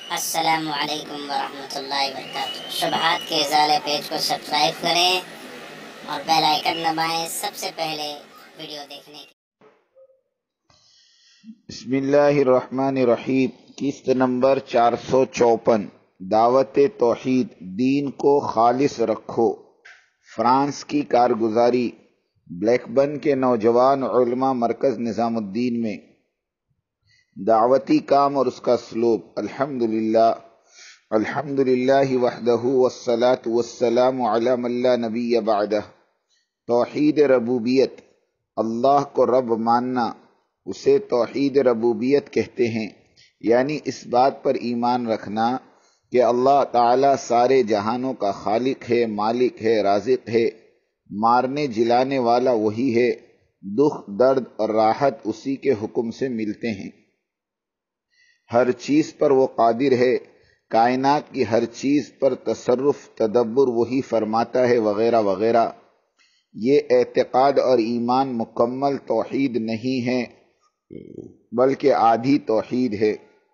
السلام علیکم ورحمۃ اللہ وبرکاتہ۔ شبہات کے ازالے پیج کو سبسکرائب کریں اور بیل آئیکن دبائیں سب سے پہلے ویڈیو دیکھنے کے۔ بسم اللہ الرحمن الرحیم۔ قسط نمبر 454، دعوت توحید، دین کو خالص رکھو۔ فرانس کی کارگزاری، بلیک برن کے نوجوان علماء مرکز نظام الدین میں۔ دعوتی کام اور اس کا اسلوب۔ الحمدللہ وحدہ والصلاة والسلام علی من لا نبی بعدہ۔ توحید ربوبیت، اللہ کو رب ماننا، اسے توحید ربوبیت کہتے ہیں، یعنی اس بات پر ایمان رکھنا کہ اللہ تعالی سارے جہانوں کا خالق ہے، مالک ہے، رازق ہے، مارنے جلانے والا وہی ہے، دکھ درد اور راحت اسی کے حکم سے ملتے ہیں، ہر چیز پر وہ قادر ہے، کائنات کی ہر چیز پر تصرف تدبر وہی فرماتا ہے، وغیرہ وغیرہ۔ یہ اعتقاد اور ایمان مکمل توحید نہیں ہے بلکہ آدھی توحید ہے۔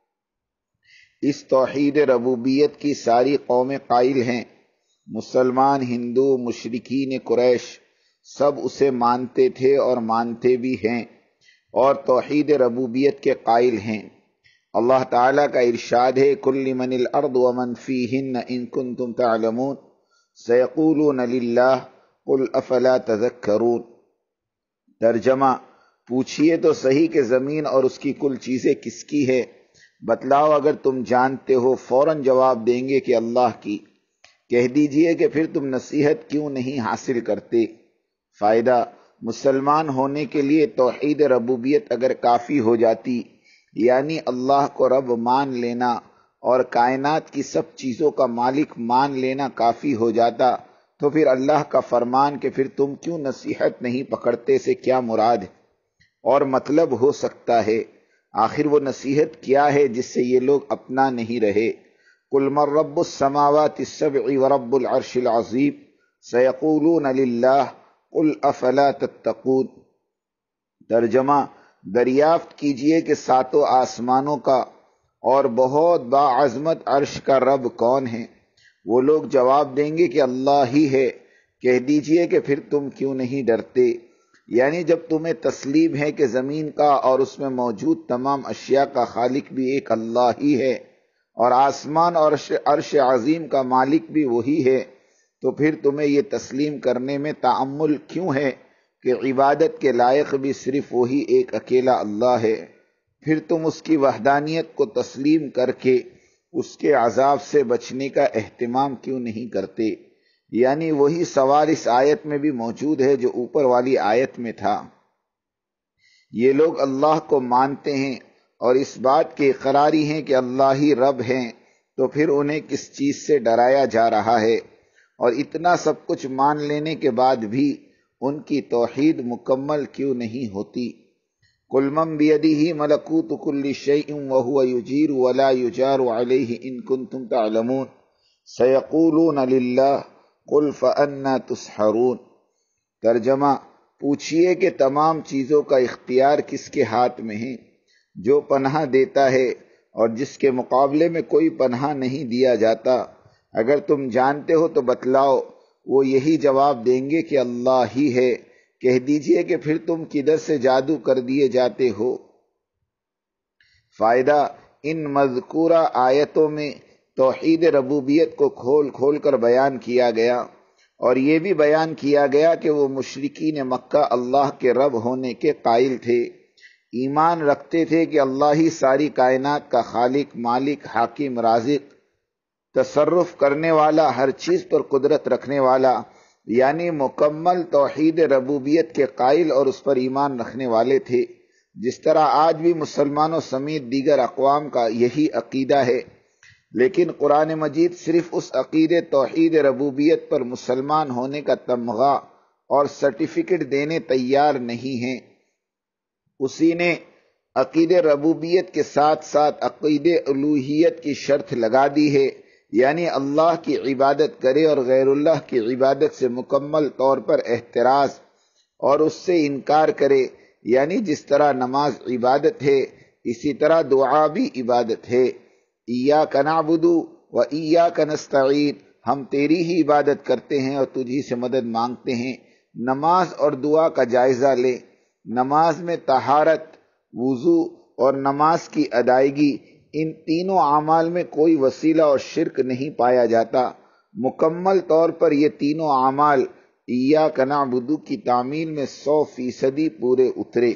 اس توحید ربوبیت کی ساری قومیں قائل ہیں، مسلمان، ہندو، مشرکین قریش، سب اسے مانتے تھے اور مانتے بھی ہیں اور توحید ربوبیت کے قائل ہیں۔ اللہ تعالیٰ کا ارشاد ہے، کل من الارض ومن فیہن ان کنتم تعلمون سیقولون للہ قل افلا تذکرون۔ ترجمہ، پوچھئے تو صحیح کہ زمین اور اس کی کل چیزیں کس کی ہے، بتلاؤ اگر تم جانتے ہو، فوراً جواب دیں گے کہ اللہ کی۔ کہہ دیجئے کہ پھر تم نصیحت کیوں نہیں حاصل کرتے۔ فائدہ، مسلمان ہونے کے لیے توحید ربوبیت اگر کافی ہو جاتی، یعنی اللہ کو رب مان لینا اور کائنات کی سب چیزوں کا مالک مان لینا کافی ہو جاتا، تو پھر اللہ کا فرمان کہ پھر تم کیوں نصیحت نہیں پکڑتے سے کیا مراد ہے اور مطلب ہو سکتا ہے۔ آخر وہ نصیحت کیا ہے جس سے یہ لوگ اپنا نہیں رہے؟ قل من رب السماوات السبع ورب العرش العظیم سیقولون للہ قل افلا تتقون۔ ترجمہ، دریافت کیجئے کہ ساتوں آسمانوں کا اور بہت باعظمت عرش کا رب کون ہے؟ وہ لوگ جواب دیں گے کہ اللہ ہی ہے۔ کہہ دیجئے کہ پھر تم کیوں نہیں ڈرتے، یعنی جب تمہیں تسلیم ہے کہ زمین کا اور اس میں موجود تمام اشیاء کا خالق بھی ایک اللہ ہی ہے اور آسمان اور عرش عظیم کا مالک بھی وہی ہے، تو پھر تمہیں یہ تسلیم کرنے میں تأمل کیوں ہے کہ عبادت کے لائق بھی صرف وہی ایک اکیلا اللہ ہے؟ پھر تم اس کی وحدانیت کو تسلیم کر کے اس کے عذاب سے بچنے کا اہتمام کیوں نہیں کرتے؟ یعنی وہی سوال اس آیت میں بھی موجود ہے جو اوپر والی آیت میں تھا۔ یہ لوگ اللہ کو مانتے ہیں اور اس بات کے اقراری ہیں کہ اللہ ہی رب ہیں، تو پھر انہیں کس چیز سے ڈرایا جا رہا ہے؟ اور اتنا سب کچھ مان لینے کے بعد بھی ان کی توحید مکمل کیوں نہیں ہوتی؟ قل من بیدہ ملکوت کل شیء وہو یجیر ولا یجار علیہ ان کنتم تعلمون سیقولون للہ قل فأنا تسحرون۔ ترجمہ، پوچھئے کہ تمام چیزوں کا اختیار کس کے ہاتھ میں ہے، جو پناہ دیتا ہے اور جس کے مقابلے میں کوئی پناہ نہیں دیا جاتا۔ اگر تم جانتے ہو تو بتلاؤ۔ وہ یہی جواب دیں گے کہ اللہ ہی ہے۔ کہہ دیجئے کہ پھر تم کدھر سے جادو کر دیے جاتے ہو۔ فائدہ، ان مذکورہ آیتوں میں توحید ربوبیت کو کھول کھول کر بیان کیا گیا اور یہ بھی بیان کیا گیا کہ وہ مشرکین مکہ اللہ کے رب ہونے کے قائل تھے، ایمان رکھتے تھے کہ اللہ ہی ساری کائنات کا خالق، مالک، حاکم، رازق، تصرف کرنے والا، ہر چیز پر قدرت رکھنے والا، یعنی مکمل توحید ربوبیت کے قائل اور اس پر ایمان رکھنے والے تھے، جس طرح آج بھی مسلمانوں سمیت دیگر اقوام کا یہی عقیدہ ہے۔ لیکن قرآن مجید صرف اس عقیدے توحید ربوبیت پر مسلمان ہونے کا تمغہ اور سرٹیفکیٹ دینے تیار نہیں ہے، اسی نے عقید ربوبیت کے ساتھ ساتھ عقید الوہیت کی شرط لگا دی ہے، یعنی اللہ کی عبادت کرے اور غیر اللہ کی عبادت سے مکمل طور پر احتراز اور اس سے انکار کرے، یعنی جس طرح نماز عبادت ہے اسی طرح دعا بھی عبادت ہے۔ ایاک نعبدو و ایاک نستعین، ہم تیری ہی عبادت کرتے ہیں اور تجھی سے مدد مانگتے ہیں۔ نماز اور دعا کا جائزہ لے۔ نماز میں طہارت، وضو اور نماز کی ادائیگی، ان تینوں اعمال میں کوئی وسیلہ اور شرک نہیں پایا جاتا۔ مکمل طور پر یہ تینوں اعمال ایاک نعبدو کی تعمیل میں 100% پورے اترے۔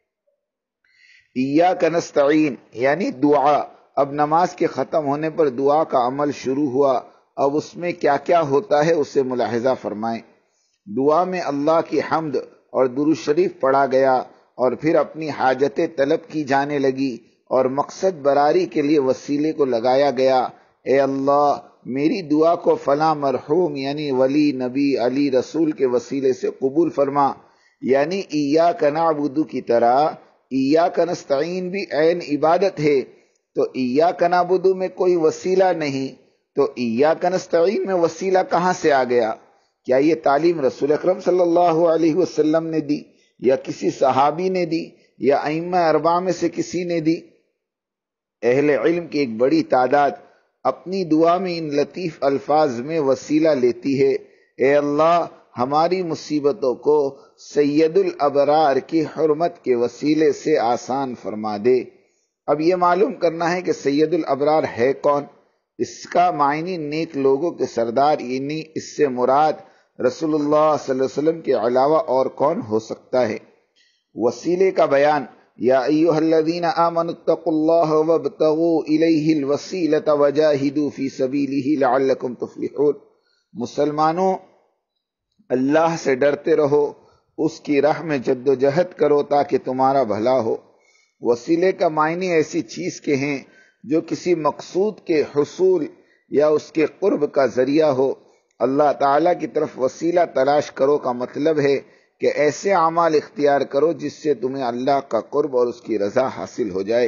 ایاک نستعین یعنی دعا، اب نماز کے ختم ہونے پر دعا کا عمل شروع ہوا۔ اب اس میں کیا کیا ہوتا ہے اسے ملاحظہ فرمائیں۔ دعا میں اللہ کی حمد اور درود شریف پڑھا گیا، اور پھر اپنی حاجتیں طلب کی جانے لگی، اور مقصد براری کے لیے وسیلے کو لگایا گیا۔ اے اللہ، میری دعا کو فلاں مرحوم یعنی ولی، نبی، علی، رسول کے وسیلے سے قبول فرما۔ یعنی ایاک نعبدو کی طرح ایاک نستعین بھی عین عبادت ہے، تو ایاک نعبدو میں کوئی وسیلہ نہیں، تو ایاک نستعین میں وسیلہ کہاں سے آ گیا؟ کیا یہ تعلیم رسول اکرم صلی اللہ علیہ وسلم نے دی، یا کسی صحابی نے دی، یا ائمہ اربعہ میں سے کسی نے دی؟ اہل علم کی ایک بڑی تعداد اپنی دعا میں ان لطیف الفاظ میں وسیلہ لیتی ہے۔ اے اللہ، ہماری مصیبتوں کو سید الابرار کی حرمت کے وسیلے سے آسان فرما دے۔ اب یہ معلوم کرنا ہے کہ سید الابرار ہے کون؟ اس کا معنی نیک لوگوں کے سردار، یعنی اس سے مراد رسول اللہ صلی اللہ علیہ وسلم کے علاوہ اور کون ہو سکتا ہے؟ وسیلے کا بیان، یا ایھا الذین آمنوا اتقوا اللہ وابتغوا الیہ الوسیلۃ وجاہدوا فی سبیلہ لعلکم تفلحون۔ مسلمانوں، اللہ سے ڈرتے رہو، اس کی راہ میں جد و جہد کرو تاکہ تمہارا بھلا ہو۔ وسیلے کا معنی ایسی چیز کے ہیں جو کسی مقصود کے حصول یا اس کے قرب کا ذریعہ ہو۔ اللہ تعالیٰ کی طرف وسیلہ تلاش کرو کا مطلب ہے کہ ایسے اعمال اختیار کرو جس سے تمہیں اللہ کا قرب اور اس کی رضا حاصل ہو جائے۔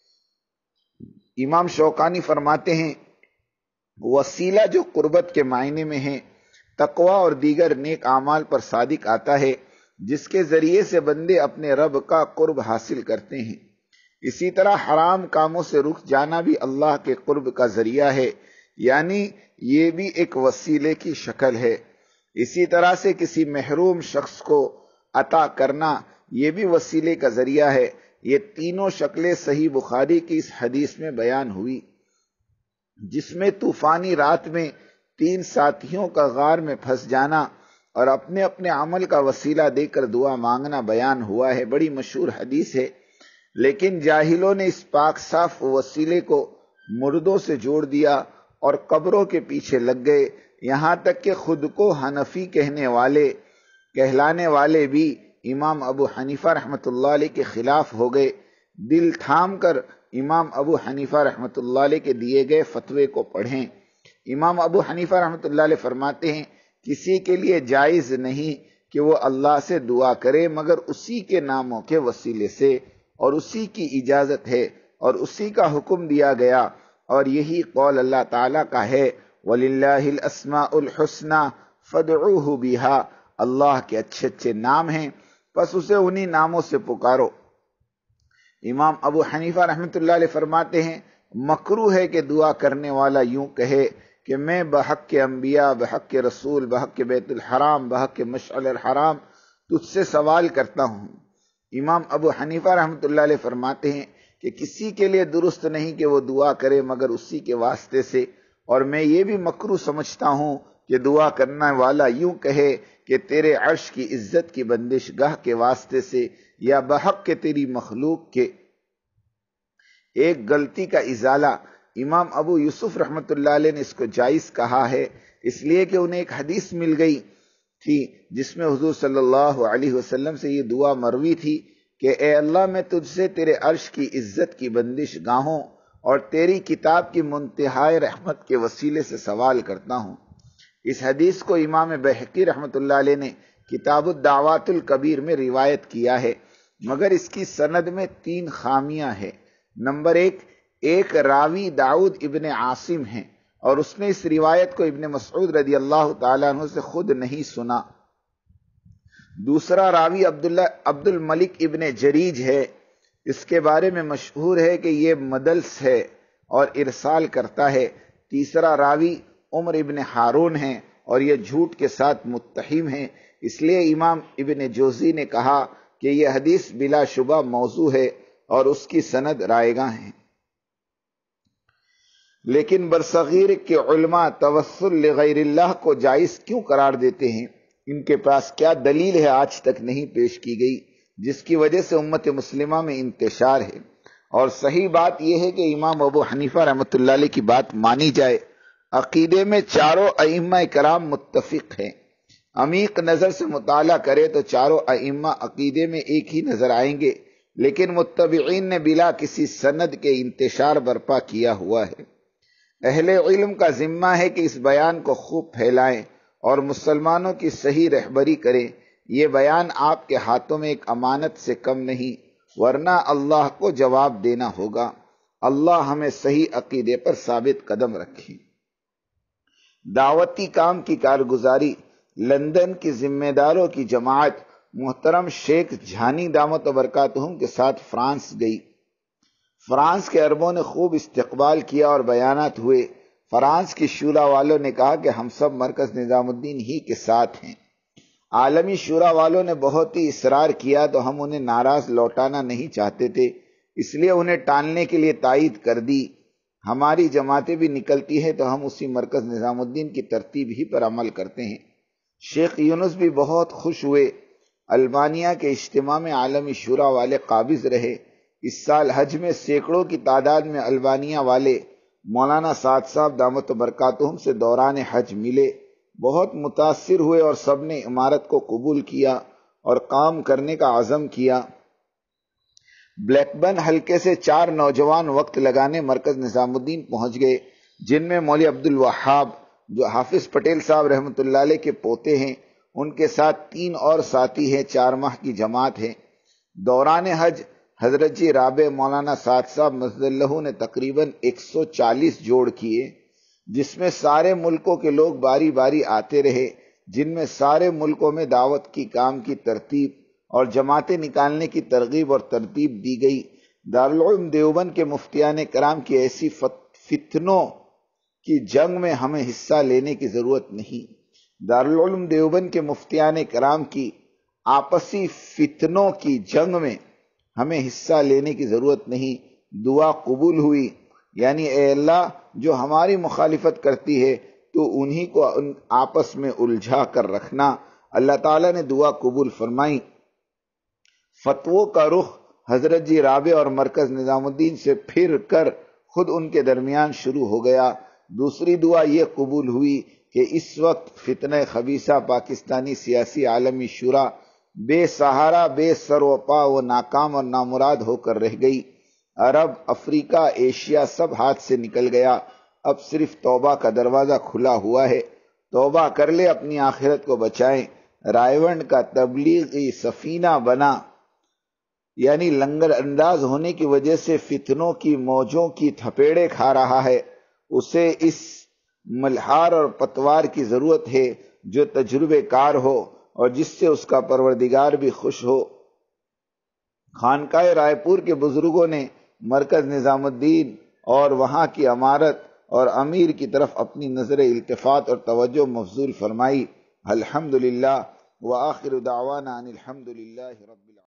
امام شوکانی فرماتے ہیں، وسیلہ جو قربت کے معنی میں ہے، تقوی اور دیگر نیک اعمال پر صادق آتا ہے، جس کے ذریعے سے بندے اپنے رب کا قرب حاصل کرتے ہیں۔ اسی طرح حرام کاموں سے رک جانا بھی اللہ کے قرب کا ذریعہ ہے، یعنی یہ بھی ایک وسیلے کی شکل ہے۔ اسی طرح سے کسی محروم شخص کو عطا کرنا یہ بھی وسیلے کا ذریعہ ہے۔ یہ تینوں شکلیں صحیح بخاری کی اس حدیث میں بیان ہوئی، جس میں طوفانی رات میں 3 ساتھیوں کا غار میں پھنس جانا اور اپنے اپنے عمل کا وسیلہ دے کر دعا مانگنا بیان ہوا ہے۔ بڑی مشہور حدیث ہے، لیکن جاہلوں نے اس پاک صاف وسیلے کو مردوں سے جوڑ دیا اور قبروں کے پیچھے لگ گئے، یہاں تک کہ خود کو حنفی کہلانے والے بھی امام ابو حنیفہ رحمۃ اللہ علیہ کے خلاف ہو گئے۔ دل تھام کر امام ابو حنیفہ رحمۃ اللہ علیہ کے دیے گئے فتوے کو پڑھیں۔ امام ابو حنیفہ رحمۃ اللہ علیہ فرماتے ہیں، کسی کے لیے جائز نہیں کہ وہ اللہ سے دعا کرے مگر اسی کے ناموں کے وسیلے سے، اور اسی کی اجازت ہے اور اسی کا حکم دیا گیا، اور یہی قول اللہ تعالیٰ کا ہے، وَلِلَّهِ الْأَسْمَاءُ الْحُسْنَى فَادْعُوهُ بِهَا۔ اللہ کے اچھے اچھے نام ہیں، بس اسے انہی ناموں سے پکارو۔ امام ابو حنیفہ رحمۃ اللہ علیہ فرماتے ہیں، مکروہ ہے کہ دعا کرنے والا یوں کہے کہ میں بحق کے انبیاء، بحق کے رسول، بحق کے بیت الحرام، بحق کے مشعل الحرام تجھ سے سوال کرتا ہوں۔ امام ابو حنیفہ رحمۃ اللہ علیہ فرماتے ہیں کہ کسی کے لیے درست نہیں کہ وہ دعا کرے مگر اسی کے واسطے سے، اور میں یہ بھی مکروہ سمجھتا ہوں کہ دعا کرنے والا یوں کہے کہ تیرے عرش کی عزت کی بندش گاہ کے واسطے سے، یا بحق کے تیری مخلوق کے۔ ایک غلطی کا ازالہ، امام ابو یوسف رحمۃ اللہ علیہ نے اس کو جائز کہا ہے، اس لیے کہ انہیں ایک حدیث مل گئی تھی جس میں حضور صلی اللہ علیہ وسلم سے یہ دعا مروی تھی کہ اے اللہ، میں تجھ سے تیرے عرش کی عزت کی بندش گاہوں اور تیری کتاب کی منتہائے رحمت کے وسیلے سے سوال کرتا ہوں۔ اس حدیث کو امام بہقی رحمۃ اللہ علیہ نے کتاب الدعوات الکبیر میں روایت کیا ہے، مگر اس کی سند میں 3 خامیاں ہیں۔ نمبر 1، ایک راوی داؤد ابن عاصم ہیں اور اس نے اس روایت کو ابن مسعود رضی اللہ تعالیٰ عنہ سے خود نہیں سنا۔ دوسرا راوی عبد الملک ابن جریج ہے، اس کے بارے میں مشہور ہے کہ یہ مدلس ہے، اور ارسال کرتا ہے۔ تیسرا راوی عمر ابن ہارون ہیں اور یہ جھوٹ کے ساتھ متہم ہیں، اس لیے امام ابن جوزی نے کہا کہ یہ حدیث بلا شبہ موضوع ہے اور اس کی سند رائگاں ہے۔ لیکن برصغیر کے علماء توسل لغیر اللہ کو جائز کیوں قرار دیتے ہیں؟ ان کے پاس کیا دلیل ہے آج تک نہیں پیش کی گئی، جس کی وجہ سے امت مسلمہ میں انتشار ہے۔ اور صحیح بات یہ ہے کہ امام ابو حنیفہ رحمۃ اللہ علیہ کی بات مانی جائے۔ عقیدے میں چاروں ائمہ کرام متفق ہیں۔ عمیق نظر سے مطالعہ کرے تو چاروں ائمہ عقیدے میں ایک ہی نظر آئیں گے، لیکن متبعین نے بلا کسی سند کے انتشار برپا کیا ہوا ہے۔ اہل علم کا ذمہ ہے کہ اس بیان کو خوب پھیلائیں اور مسلمانوں کی صحیح رہبری کریں۔ یہ بیان آپ کے ہاتھوں میں ایک امانت سے کم نہیں، ورنہ اللہ کو جواب دینا ہوگا۔ اللہ ہمیں صحیح عقیدے پر ثابت قدم رکھے۔ دعوتی کام کی کارگزاری لندن کی ذمہ داروں کی جماعت محترم شیخ جھانی دامت برکاتہم کے ساتھ فرانس گئی۔ فرانس کے عربوں نے خوب استقبال کیا اور بیانات ہوئے۔ فرانس کی شورا والوں نے کہا کہ ہم سب مرکز نظام الدین ہی کے ساتھ ہیں۔ عالمی شورا والوں نے بہت ہی اصرار کیا تو ہم انہیں ناراض لوٹانا نہیں چاہتے تھے، اس لیے انہیں ٹالنے کے لیے تائید کر دی۔ ہماری جماعتیں بھی نکلتی ہیں تو ہم اسی مرکز نظام الدین کی ترتیب ہی پر عمل کرتے ہیں۔ شیخ یونس بھی بہت خوش ہوئے۔ البانیہ کے اجتماع میں عالمی شورا والے قابض رہے۔ اس سال حج میں سینکڑوں کی تعداد میں البانیہ والے مولانا سعد صاحب دامت برکاتہم سے دوران حج ملے، بہت متاثر ہوئے اور سب نے امارت کو قبول کیا اور کام کرنے کا عزم کیا۔ بلیک برن حلقے سے 4 نوجوان وقت لگانے مرکز نظام الدین پہنچ گئے، جن میں مولوی عبد الوہاب جو حافظ پٹیل صاحب رحمۃ اللہ علیہ کے پوتے ہیں، ان کے ساتھ 3 اور ساتھی ہیں، 4 ماہ کی جماعت ہے۔ دوران حج حضرت جی رابع مولانا سعد صاحب مزد اللہ نے تقریباً 140 جوڑ کیے، جس میں سارے ملکوں کے لوگ باری باری آتے رہے، جن میں سارے ملکوں میں دعوت کی کام کی ترتیب اور جماعتیں نکالنے کی ترغیب اور ترتیب دی گئی۔ دارالعلوم دیوبند کے مفتیان کرام کی ایسی فتنوں کی جنگ میں ہمیں حصہ لینے کی ضرورت نہیں۔ دارالعلوم دیوبند کے مفتیان کرام کی آپسی فتنوں کی جنگ میں ہمیں حصہ لینے کی ضرورت نہیں۔ دعا قبول ہوئی، یعنی اے اللہ جو ہماری مخالفت کرتی ہے تو انہی کو آپس میں الجھا کر رکھنا۔ اللہ تعالیٰ نے دعا قبول فرمائی۔ فتووں کا رخ حضرت جی رابع اور مرکز نظام الدین سے پھر کر خود ان کے درمیان شروع ہو گیا۔ دوسری دعا یہ قبول ہوئی کہ اس وقت فتنہ خبیثہ پاکستانی سیاسی عالمی شورا بے سہارا، بے سر و پا و ناکام اور نامراد ہو کر رہ گئی۔ عرب، افریقہ، ایشیا سب ہاتھ سے نکل گیا۔ اب صرف توبہ کا دروازہ کھلا ہوا ہے۔ توبہ کر لے، اپنی آخرت کو بچائیں۔ رائیونڈ کا تبلیغی سفینہ بنا، یعنی لنگر انداز ہونے کی وجہ سے فتنوں کی موجوں کی تھپیڑے کھا رہا ہے، اسے اس ملحار اور پتوار کی ضرورت ہے جو تجربے کار ہو اور جس سے اس کا پروردگار بھی خوش ہو۔ خانقاہ رائے پور کے بزرگوں نے مرکز نظام الدین اور وہاں کی امارت اور امیر کی طرف اپنی نظر التفات اور توجہ مبذول فرمائی۔ الحمدللہ وآخر دعوانا ان الحمدللہ رب العالمین۔